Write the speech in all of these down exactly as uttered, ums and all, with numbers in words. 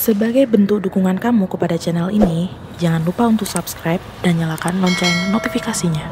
Sebagai bentuk dukungan kamu kepada channel ini, jangan lupa untuk subscribe dan nyalakan lonceng notifikasinya.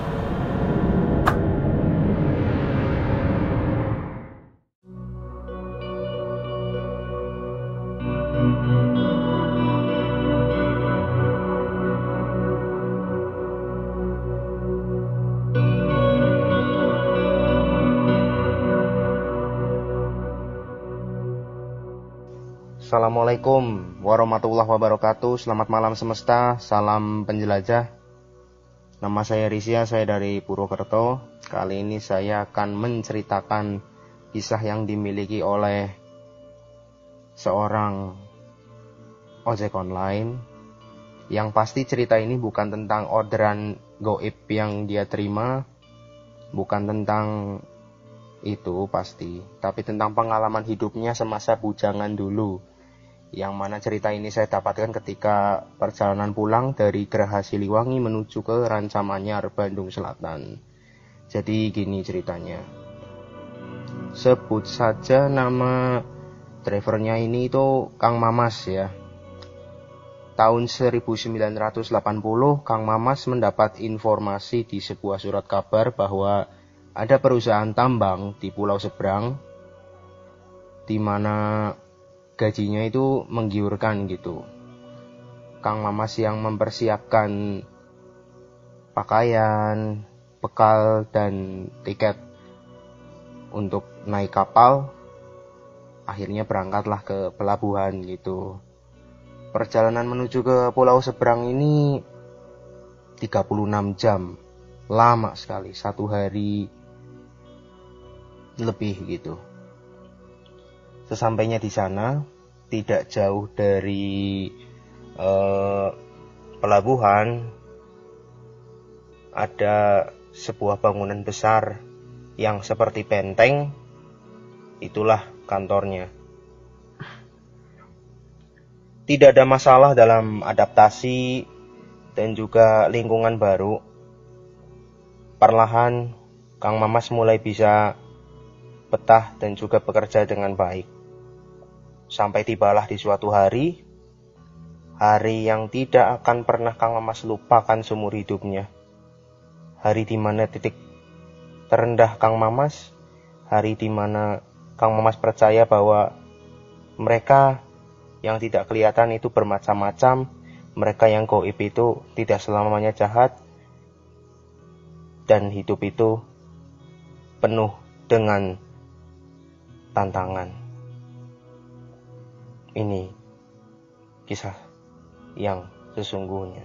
Assalamualaikum warahmatullahi wabarakatuh. Selamat malam semesta, salam penjelajah. Nama saya Rizya, saya dari Purwokerto. Kali ini saya akan menceritakan kisah yang dimiliki oleh seorang ojek online. Yang pasti cerita ini bukan tentang orderan goib yang dia terima, bukan tentang itu pasti, tapi tentang pengalaman hidupnya semasa bujangan dulu. Yang mana cerita ini saya dapatkan ketika perjalanan pulang dari Geraha Siliwangi menuju ke Rancamanyar, Bandung Selatan. Jadi gini ceritanya. Sebut saja nama drivernya ini itu Kang Mamas ya. Tahun seribu sembilan ratus delapan puluh, Kang Mamas mendapat informasi di sebuah surat kabar bahwa ada perusahaan tambang di Pulau Seberang di mana gajinya itu menggiurkan gitu. Kang Mamas yang mempersiapkan pakaian, bekal, dan tiket untuk naik kapal, akhirnya berangkatlah ke pelabuhan gitu. Perjalanan menuju ke Pulau Seberang ini tiga puluh enam jam, lama sekali, satu hari lebih gitu. Sesampainya di sana, tidak jauh dari eh, pelabuhan, ada sebuah bangunan besar yang seperti benteng. Itulah kantornya. Tidak ada masalah dalam adaptasi dan juga lingkungan baru. Perlahan, Kang Mamas mulai bisa betah dan juga bekerja dengan baik. Sampai tibalah di suatu hari, hari yang tidak akan pernah Kang Mamas lupakan seumur hidupnya. Hari di mana titik terendah Kang Mamas, hari di mana Kang Mamas percaya bahwa mereka yang tidak kelihatan itu bermacam-macam, mereka yang gaib itu tidak selamanya jahat, dan hidup itu penuh dengan tantangan. Ini kisah yang sesungguhnya.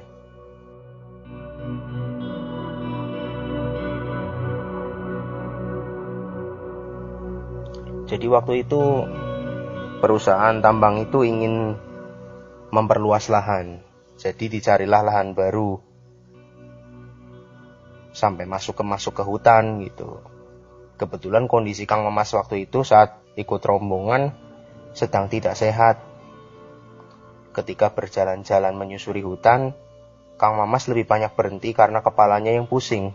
Jadi waktu itu perusahaan tambang itu ingin memperluas lahan. Jadi dicarilah lahan baru sampai masuk ke masuk ke hutan gitu. Kebetulan kondisi Kang Mamas waktu itu saat ikut rombongan sedang tidak sehat. Ketika berjalan-jalan menyusuri hutan, Kang Mamas lebih banyak berhenti karena kepalanya yang pusing.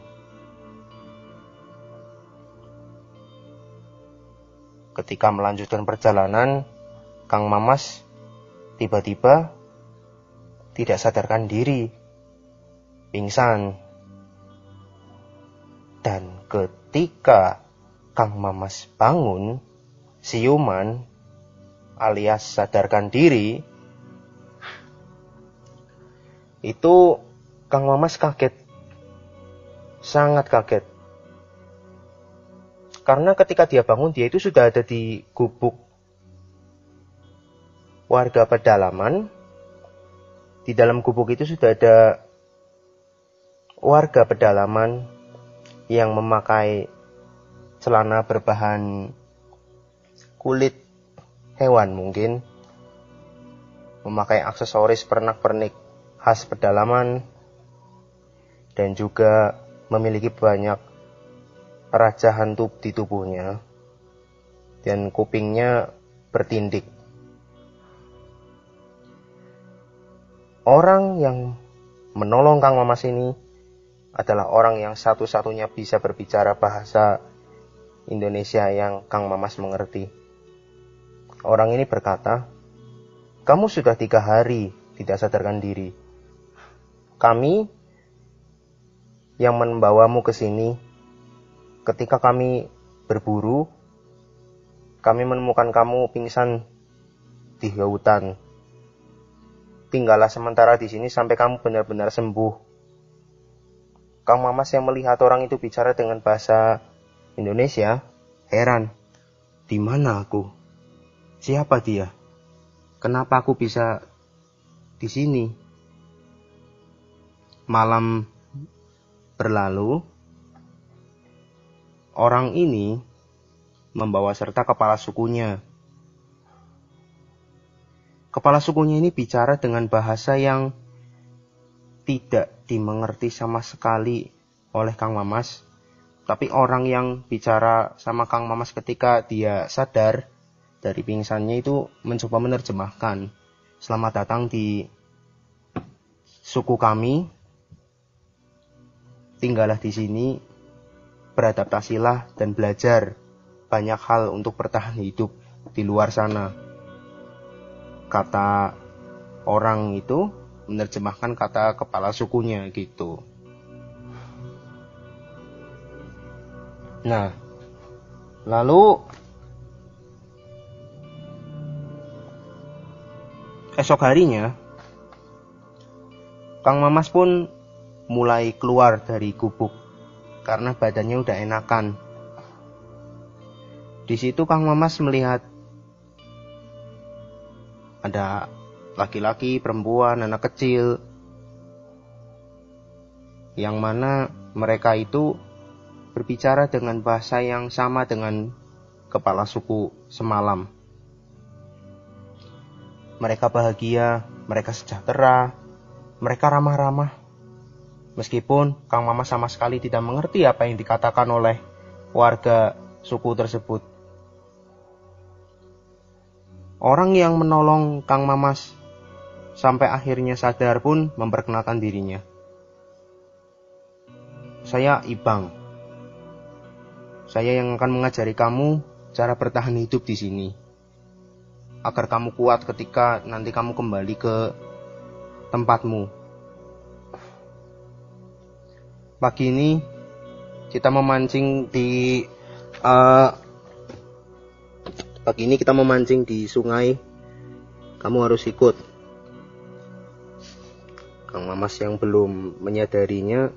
Ketika melanjutkan perjalanan, Kang Mamas tiba-tiba tidak sadarkan diri, pingsan. Dan ketika Kang Mamas bangun, siuman alias sadarkan diri, itu Kang Mamas kaget, sangat kaget. Karena ketika dia bangun, dia itu sudah ada di gubuk warga pedalaman. Di dalam gubuk itu sudah ada warga pedalaman yang memakai celana berbahan kulit hewan mungkin, memakai aksesoris pernak-pernik khas pedalaman, dan juga memiliki banyak rajahan tub di tubuhnya, dan kupingnya bertindik. Orang yang menolong Kang Mamas ini adalah orang yang satu-satunya bisa berbicara bahasa Indonesia yang Kang Mamas mengerti. Orang ini berkata, kamu sudah tiga hari tidak sadarkan diri. Kami yang membawamu ke sini, ketika kami berburu, kami menemukan kamu pingsan di hutan. Tinggallah sementara di sini sampai kamu benar-benar sembuh. Kang Mamas yang melihat orang itu bicara dengan bahasa Indonesia, heran. Di mana aku? Siapa dia? Kenapa aku bisa di sini? Malam berlalu, orang ini membawa serta kepala sukunya. Kepala sukunya ini bicara dengan bahasa yang tidak dimengerti sama sekali oleh Kang Mamas. Tapi orang yang bicara sama Kang Mamas ketika dia sadar dari pingsannya itu mencoba menerjemahkan. Selamat datang di suku kami. Tinggallah di sini, beradaptasilah dan belajar banyak hal untuk bertahan hidup di luar sana. Kata orang itu menerjemahkan kata kepala sukunya gitu. Nah, lalu esok harinya Kang Mamas pun mulai keluar dari gubuk karena badannya udah enakan. Di situ Kang Mamas melihat ada laki-laki, perempuan, anak kecil, yang mana mereka itu berbicara dengan bahasa yang sama dengan kepala suku semalam. Mereka bahagia, mereka sejahtera, mereka ramah-ramah. Meskipun Kang Mamas sama sekali tidak mengerti apa yang dikatakan oleh warga suku tersebut. Orang yang menolong Kang Mamas sampai akhirnya sadar pun memperkenalkan dirinya. Saya Ibang. Saya yang akan mengajari kamu cara bertahan hidup di sini. Agar kamu kuat ketika nanti kamu kembali ke tempatmu. Pagi ini kita memancing di uh, Pagi ini kita memancing di sungai. Kamu harus ikut. Kang Mamas yang belum menyadarinya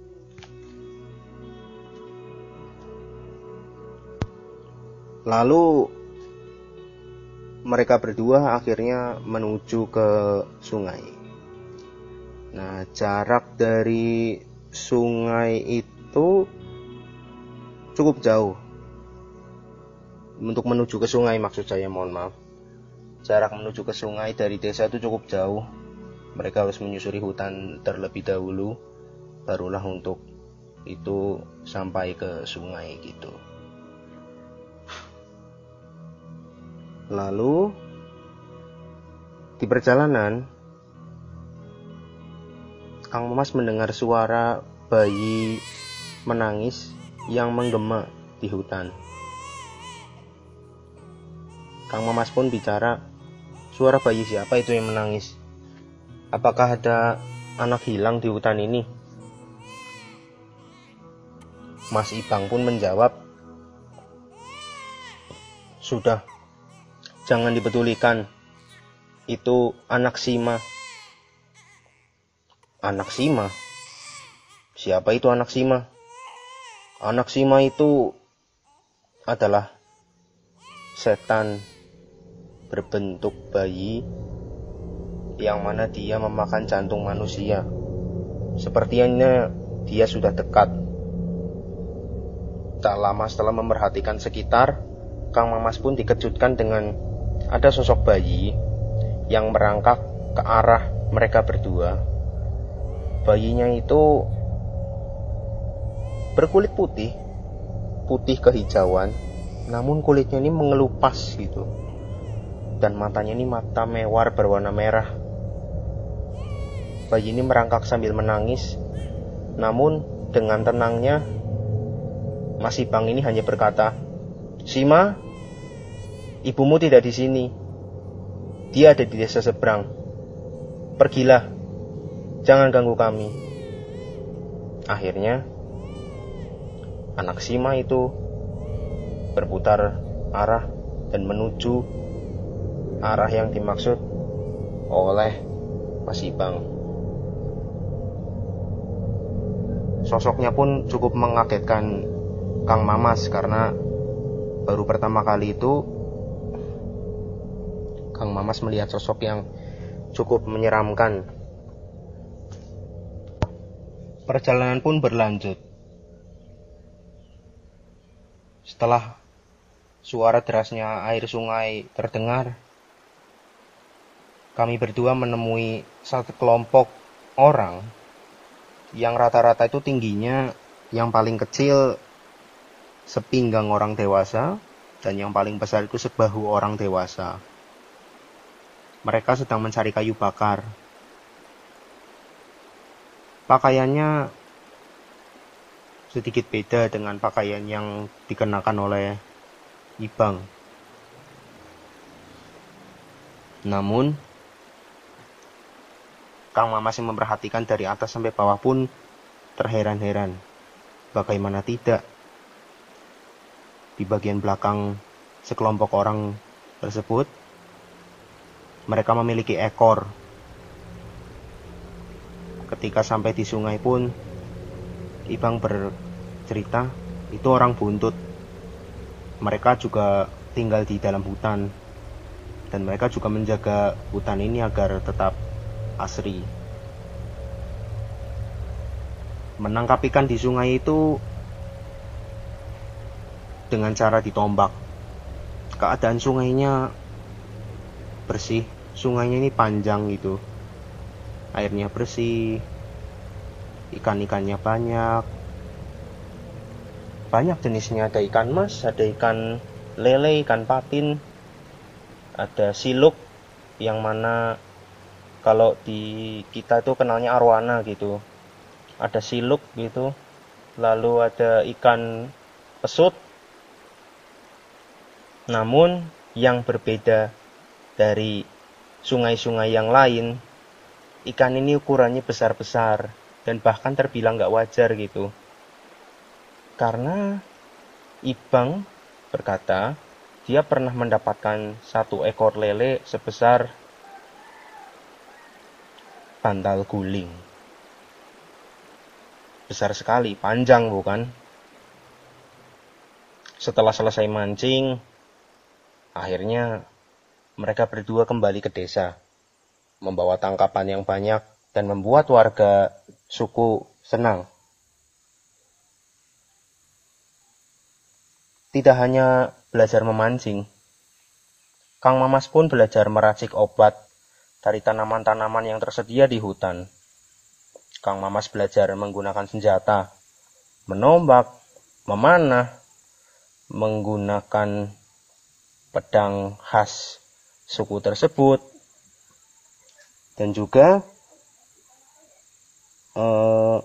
lalu mereka berdua akhirnya menuju ke sungai. Nah, jarak dari sungai itu cukup jauh. Untuk menuju ke sungai maksud saya, mohon maaf. Jarak menuju ke sungai dari desa itu cukup jauh. Mereka harus menyusuri hutan terlebih dahulu, barulah untuk itu sampai ke sungai gitu. Lalu di perjalanan Kang Mamas mendengar suara bayi menangis yang menggema di hutan. Kang Mamas pun bicara, suara bayi siapa itu yang menangis? Apakah ada anak hilang di hutan ini? Mas Ibang pun menjawab, sudah, jangan dipedulikan. Itu anak Sima. Anak Sima? Siapa itu anak Sima? Anak Sima itu adalah setan berbentuk bayi yang mana dia memakan jantung manusia. Sepertinya dia sudah dekat. Tak lama setelah memerhatikan sekitar, Kang Mamas pun dikejutkan dengan ada sosok bayi yang merangkak ke arah mereka berdua. Bayinya itu berkulit putih, putih kehijauan, namun kulitnya ini mengelupas gitu. Dan matanya ini mata mewar berwarna merah. Bayi ini merangkak sambil menangis, namun dengan tenangnya Mas Ibang ini hanya berkata, Sima, ibumu tidak di sini. Dia ada di desa seberang. Pergilah, jangan ganggu kami. Akhirnya anak Sima itu berputar arah dan menuju arah yang dimaksud oleh Mas Ibang. Sosoknya pun cukup mengagetkan Kang Mamas karena baru pertama kali itu Kang Mamas melihat sosok yang cukup menyeramkan. Perjalanan pun berlanjut. Setelah suara derasnya air sungai terdengar, kami berdua menemui satu kelompok orang yang rata-rata itu tingginya yang paling kecil sepinggang orang dewasa dan yang paling besar itu sebahu orang dewasa. Mereka sedang mencari kayu bakar. Pakaiannya sedikit beda dengan pakaian yang dikenakan oleh Ibang. Namun Kang Mamas yang memperhatikan dari atas sampai bawah pun terheran-heran. Bagaimana tidak, di bagian belakang sekelompok orang tersebut mereka memiliki ekor. Ketika sampai di sungai pun Ibang bercerita itu orang buntut. Mereka juga tinggal di dalam hutan dan mereka juga menjaga hutan ini agar tetap asri. Menangkap ikan di sungai itu dengan cara ditombak. Keadaan sungainya bersih, sungainya ini panjang gitu. Airnya bersih, ikan-ikannya banyak. Banyak jenisnya, ada ikan mas, ada ikan lele, ikan patin, ada siluk yang mana kalau di kita itu kenalnya arwana gitu. Ada siluk gitu. Lalu ada ikan pesut. Namun yang berbeda dari sungai-sungai yang lain, ikan ini ukurannya besar-besar dan bahkan terbilang gak wajar gitu. Karena Ibang berkata dia pernah mendapatkan satu ekor lele sebesar bantal guling. Besar sekali, panjang bukan? Setelah selesai mancing, akhirnya mereka berdua kembali ke desa, membawa tangkapan yang banyak dan membuat warga suku senang. Tidak hanya belajar memancing, Kang Mamas pun belajar meracik obat dari tanaman-tanaman yang tersedia di hutan. Kang Mamas belajar menggunakan senjata, menombak, memanah, menggunakan pedang khas suku tersebut, dan juga eh,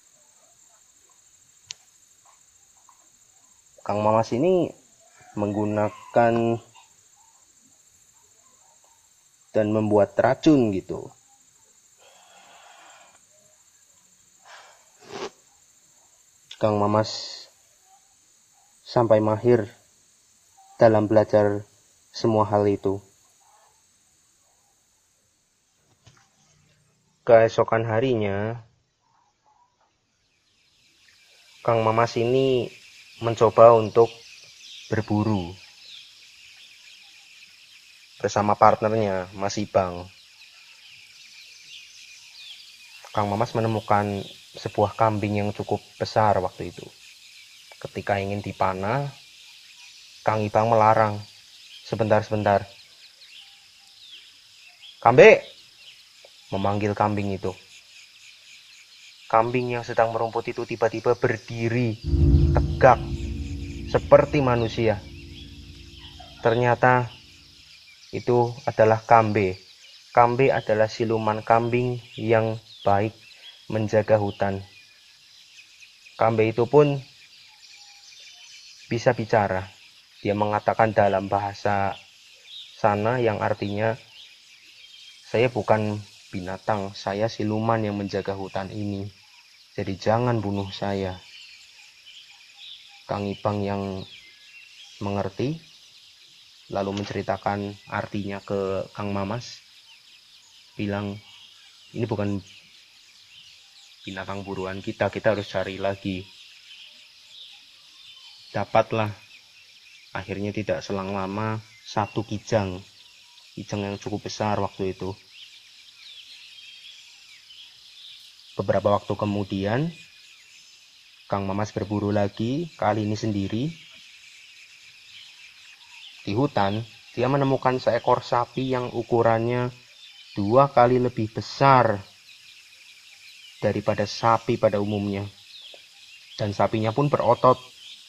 Kang Mamas ini menggunakan dan membuat racun gitu. Kang Mamas sampai mahir dalam belajar semua hal itu. Keesokan harinya, Kang Mamas ini mencoba untuk berburu bersama partnernya, Mas Ibang. Kang Mamas menemukan sebuah kambing yang cukup besar waktu itu. Ketika ingin dipanah, Kang Ibang melarang. Sebentar-sebentar. Kambe! Memanggil kambing itu. Kambing yang sedang merumput itu tiba-tiba berdiri tegak seperti manusia. Ternyata itu adalah Kambe. Kambe adalah siluman kambing yang baik menjaga hutan. Kambe itu pun bisa bicara. Dia mengatakan dalam bahasa sana yang artinya Saya bukan binatang, saya siluman yang menjaga hutan ini. Jadi jangan bunuh saya. Kang Ibang yang mengerti, lalu menceritakan artinya ke Kang Mamas, bilang, ini bukan binatang buruan kita, kita harus cari lagi. Dapatlah, akhirnya tidak selang lama, satu kijang, kijang yang cukup besar waktu itu. Beberapa waktu kemudian, Kang Mamas berburu lagi, kali ini sendiri. Di hutan, dia menemukan seekor sapi yang ukurannya dua kali lebih besar daripada sapi pada umumnya. Dan sapinya pun berotot.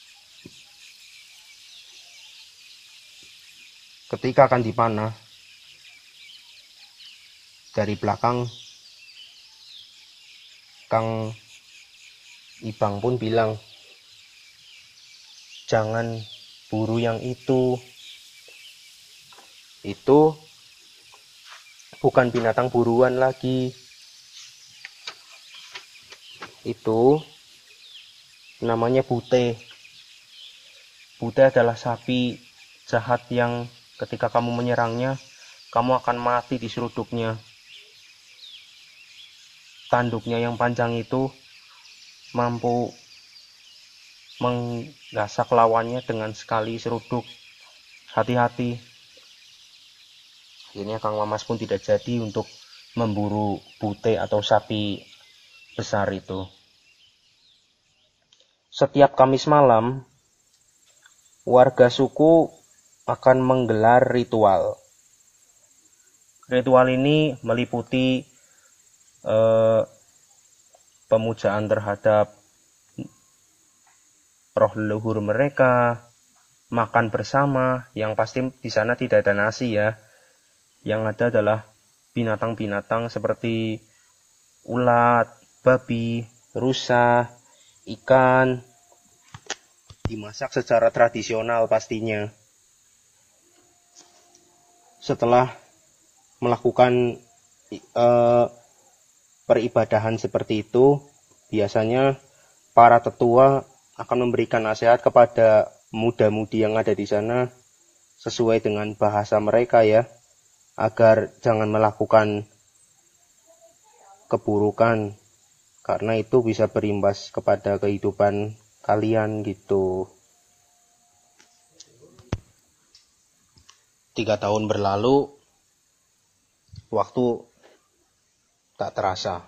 Ketika akan dipanah, dari belakang, Kang Ibang pun bilang, jangan buru yang itu. Itu bukan binatang buruan lagi. Itu namanya bute. Bute adalah sapi jahat yang ketika kamu menyerangnya, kamu akan mati di seruduknya. Tanduknya yang panjang itu mampu menggasak lawannya dengan sekali seruduk. Hati-hati. Akhirnya Kang Mamas pun tidak jadi untuk memburu bute atau sapi besar itu. Setiap Kamis malam, warga suku akan menggelar ritual. Ritual ini meliputi eh, pemujaan terhadap roh leluhur mereka, makan bersama, yang pasti di sana tidak ada nasi ya. Yang ada adalah binatang-binatang seperti ulat, babi, rusa, ikan, dimasak secara tradisional pastinya. Setelah melakukan eh, peribadahan seperti itu, biasanya para tetua akan memberikan nasihat kepada muda-mudi yang ada di sana sesuai dengan bahasa mereka ya, agar jangan melakukan keburukan karena itu bisa berimbas kepada kehidupan kalian gitu. Tiga tahun berlalu, waktu tak terasa.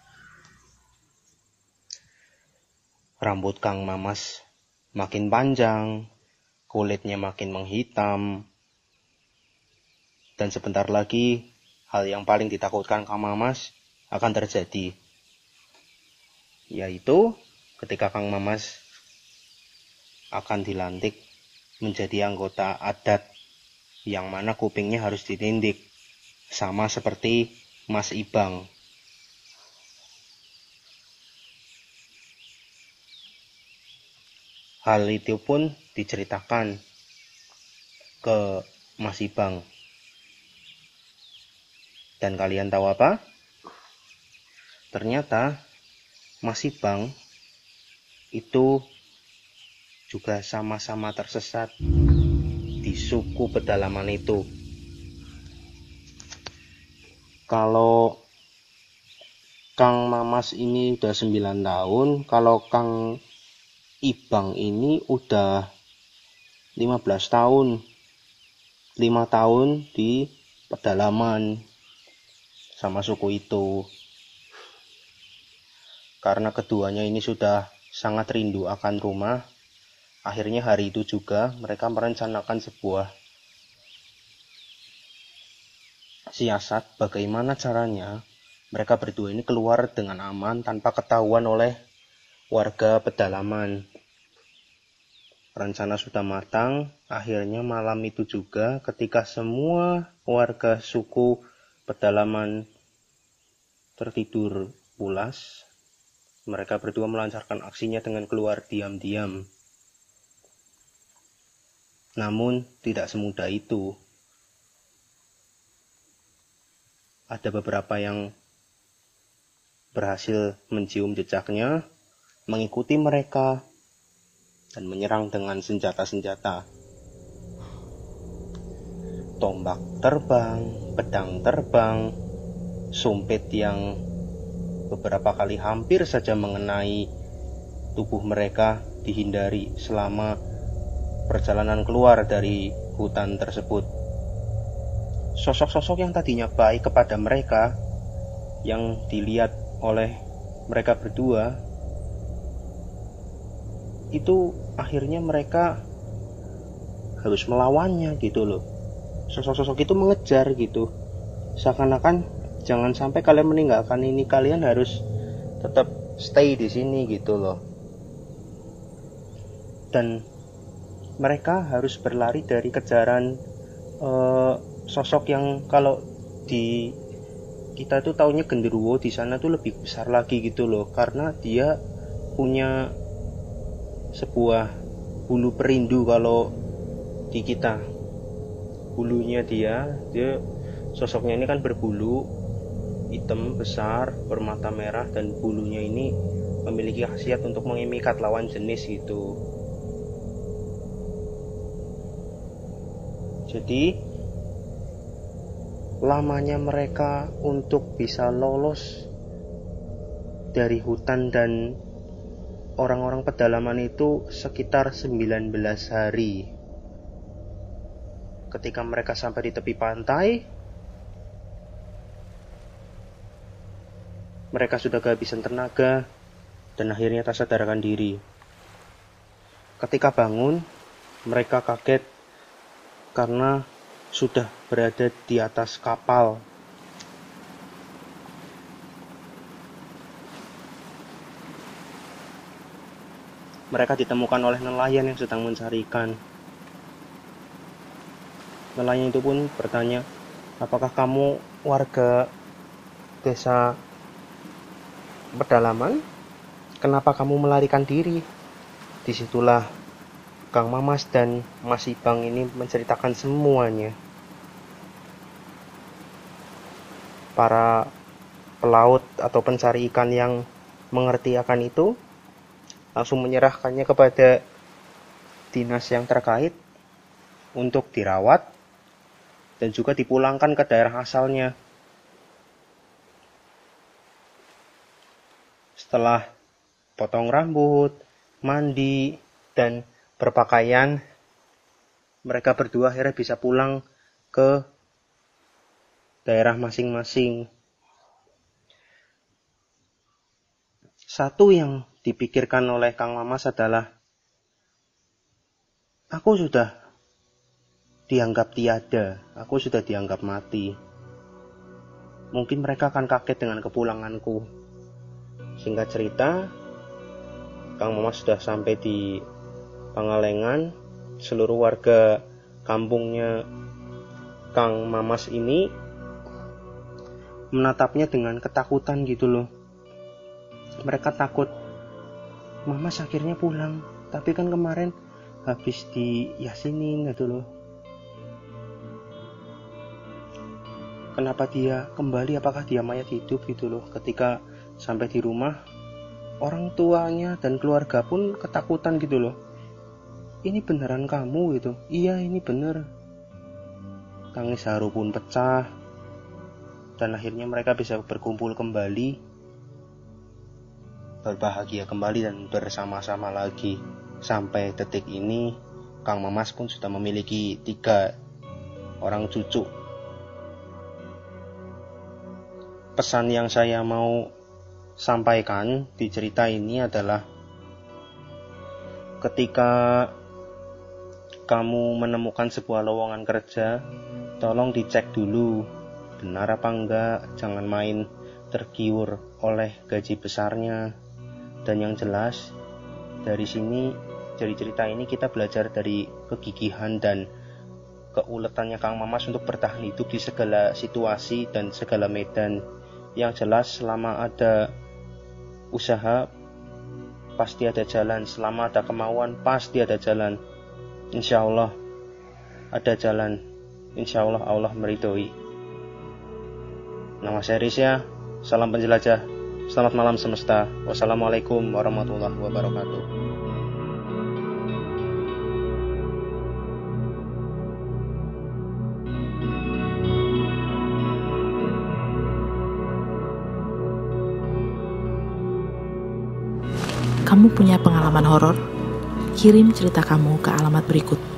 Rambut Kang Mamas makin panjang, kulitnya makin menghitam, dan sebentar lagi hal yang paling ditakutkan Kang Mamas akan terjadi, yaitu ketika Kang Mamas akan dilantik menjadi anggota adat yang mana kupingnya harus ditindik, sama seperti Mas Ibang. Hal itu pun diceritakan ke Mas Ibang. Dan kalian tahu apa? Ternyata Mas Ibang itu juga sama-sama tersesat di suku pedalaman itu. Kalau Kang Mamas ini udah sembilan tahun, kalau Kang Ibang ini udah lima belas tahun. lima tahun di pedalaman sama suku itu. Karena keduanya ini sudah sangat rindu akan rumah, akhirnya hari itu juga mereka merencanakan sebuah siasat bagaimana caranya mereka berdua ini keluar dengan aman tanpa ketahuan oleh warga pedalaman. Rencana sudah matang, akhirnya malam itu juga ketika semua warga suku pedalaman tertidur pulas, mereka berdua melancarkan aksinya dengan keluar diam-diam. Namun tidak semudah itu. ada beberapa yang berhasil mencium jejaknya, mengikuti mereka, dan menyerang dengan senjata-senjata. Tombak terbang, pedang terbang, sumpit yang beberapa kali hampir saja mengenai tubuh mereka dihindari selama perjalanan keluar dari hutan tersebut. Sosok-sosok yang tadinya baik kepada mereka, yang dilihat oleh mereka berdua, itu akhirnya mereka harus melawannya gitu loh. Sosok-sosok itu mengejar gitu, seakan-akan jangan sampai kalian meninggalkan ini, kalian harus tetap stay di sini gitu loh. Dan mereka harus berlari dari kejaran uh, sosok yang kalau di kita tuh taunya genderuwo, di sana tuh lebih besar lagi gitu loh, karena dia punya sebuah bulu perindu. Kalau di kita bulunya dia, dia sosoknya ini kan berbulu hitam besar, bermata merah, dan bulunya ini memiliki khasiat untuk mengimikat lawan jenis gitu. Jadi lamanya mereka untuk bisa lolos dari hutan dan orang-orang pedalaman itu sekitar sembilan belas hari. Ketika mereka sampai di tepi pantai, mereka sudah kehabisan tenaga dan akhirnya tak sadarkan diri. Ketika bangun, mereka kaget karena sudah berada di atas kapal. Mereka ditemukan oleh nelayan yang sedang mencari ikan. Nelayan itu pun bertanya, apakah kamu warga desa pedalaman? Kenapa kamu melarikan diri? Disitulah Kang Mamas dan Mas Ibang ini menceritakan semuanya. Para pelaut atau pencari ikan yang mengerti akan itu langsung menyerahkannya kepada dinas yang terkait untuk dirawat dan juga dipulangkan ke daerah asalnya. Setelah potong rambut, mandi, dan berpakaian, mereka berdua akhirnya bisa pulang ke daerah masing-masing. Satu yang dipikirkan oleh Kang Mamas adalah, aku sudah dianggap tiada, aku sudah dianggap mati. Mungkin mereka akan kaget dengan kepulanganku. Singkat cerita, Kang Mamas sudah sampai di Pangalengan. Seluruh warga kampungnya Kang Mamas ini menatapnya dengan ketakutan gitu loh. Mereka takut, Mamas akhirnya pulang, tapi kan kemarin habis diyasinin gitu loh. Kenapa dia kembali? Apakah dia mayat hidup gitu loh? Ketika sampai di rumah, orang tuanya dan keluarga pun ketakutan gitu loh. Ini beneran kamu gitu? Iya, ini bener. Tangis haru pun pecah, dan akhirnya mereka bisa berkumpul kembali, berbahagia kembali dan bersama-sama lagi. Sampai detik ini, Kang Mamas pun sudah memiliki tiga orang cucu. Pesan yang saya mau sampaikan di cerita ini adalah, ketika kamu menemukan sebuah lowongan kerja, tolong dicek dulu benar apa enggak, jangan main tergiur oleh gaji besarnya. Dan yang jelas, dari sini, dari cerita ini kita belajar dari kegigihan dan keuletannya Kang Mamas untuk bertahan hidup di segala situasi dan segala medan. Yang jelas, selama ada usaha, pasti ada jalan. Selama ada kemauan, pasti ada jalan. Insya Allah ada jalan. Insya Allah Allah meridhoi. Nama saya Risya, salam penjelajah. Selamat malam semesta. Wassalamualaikum warahmatullahi wabarakatuh. Kamu punya pengalaman horor? Kirim cerita kamu ke alamat berikut.